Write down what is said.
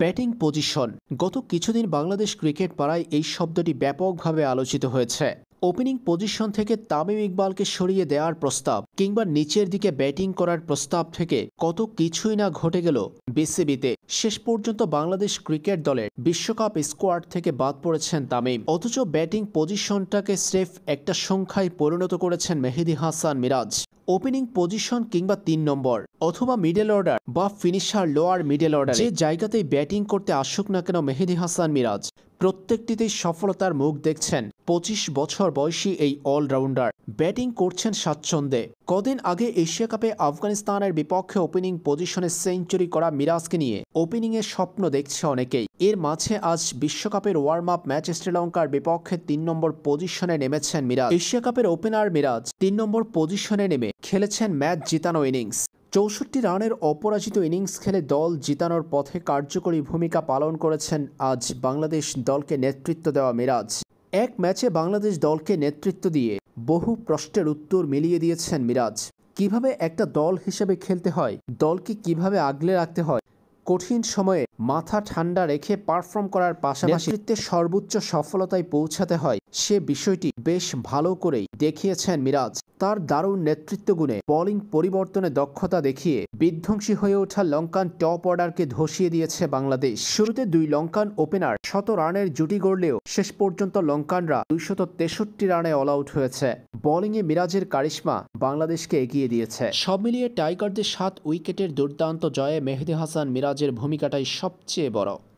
Batting position. গত কিছুদিন Bangladesh cricket পাড়ায় এই শব্দটি ব্যাপকভাবে আলোচিত হয়েছে। ওপেনিং পজিশন থেকে তামিম ইকবালকে সরিয়ে দেওয়ার প্রস্তাব কিংবা নিচের দিকে ব্যাটিং করার প্রস্তাব থেকে কত কিছুই না ঘটে গেল বিসিবিতে। শেষ পর্যন্ত বাংলাদেশ ক্রিকেট দলের বিশ্বকাপ স্কোয়াড থেকে বাদ পড়েছেন তামিম। অথচ ব্যাটিং পজিশনটাকে স্রেফ একটা সংখ্যায় পরিণত করেছেন মেহেদী হাসান মিরাজ। ওপেনিং পজিশন কিংবা ৩ নম্বর অথবা মিডল অর্ডার বা ফিনিশার লোয়ার মিডল অর্ডার, যে জায়গাতেই ব্যাটিং করতে আসুক না কেন মেহেদী হাসান মিরাজ, প্রত্যেকটিতেই সফলতার মুখ দেখছেন ২৫ বছর বয়সী এই অলরাউন্ডার। ব্যাটিং করছেন স্বাচ্ছন্দ্যে। কদিন আগে এশিয়া কাপে আফগানিস্তানের বিপক্ষে ওপেনিং পজিশনে সেঞ্চুরি করা মিরাজকে নিয়ে ওপেনিংয়ের স্বপ্ন দেখছে অনেকেই। এর মাঝে আজ বিশ্বকাপের ওয়ার্ম আপ ম্যাচ শ্রীলঙ্কার বিপক্ষে ৩ নম্বর পজিশনে নেমেছেন মিরাজ। এশিয়া কাপের ওপেনার মিরাজ ৩ নম্বর পজিশনে নেমে খেলেছেন ম্যাচ জিতানো ইনিংস। ৬৪ রানের অপরাজিত ইনিংস খেলে দল জিতানোর পথে কার্যকরী ভূমিকা পালন করেছেন আজ বাংলাদেশ দলকে নেতৃত্ব দেওয়া মিরাজ। এক ম্যাচে বাংলাদেশ দলকে নেতৃত্ব দিয়ে বহু প্রশ্নের উত্তর মিলিয়ে দিয়েছেন মিরাজ। কিভাবে একটা দল হিসেবে খেলতে হয়, দলকে কিভাবে আগলে রাখতে হয়, কঠিন সময়ে মাথা ঠান্ডা রেখে পারফর্ম করার পাশাপাশি নেতৃত্বের সর্বোচ্চ সফলতায় পৌঁছাতে হয়, সে বিষয়টি বেশ ভালো করেই দেখিয়েছেন মিরাজ। তার দারুণ নেতৃত্ব গুণে বোলিং পরিবর্তনে দক্ষতা দেখিয়ে বিধ্বংসী হয়ে ওঠা লঙ্কান টপ অর্ডারকে ধসিয়ে দিয়েছে বাংলাদেশ। শুরুতে ২ লঙ্কান ওপেনার ১০০ রানের জুটি গড়লেও শেষ পর্যন্ত লঙ্কানরা ২৬৩ রানে অল আউট হয়েছে। বোলিংয়ে মিরাজের কারিশমা বাংলাদেশকে এগিয়ে দিয়েছে। সব মিলিয়ে টাইগারদের ৭ উইকেটের দুর্দান্ত জয়ে মেহেদী হাসান মিরাজের ভূমিকাটাই সবচেয়ে বড়।